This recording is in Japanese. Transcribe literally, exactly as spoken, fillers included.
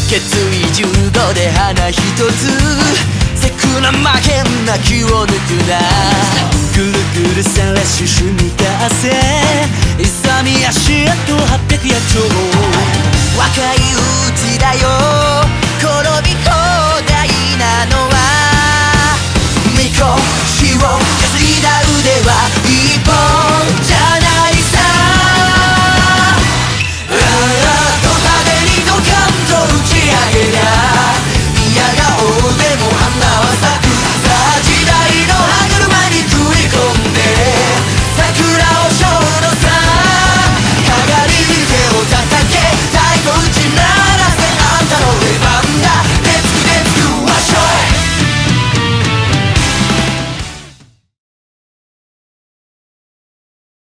決意じゅうごで花ひとつせくな負けんな気を抜くなぐるぐるさらし踏みかせ勇み足あとはっぴゃくやっちょ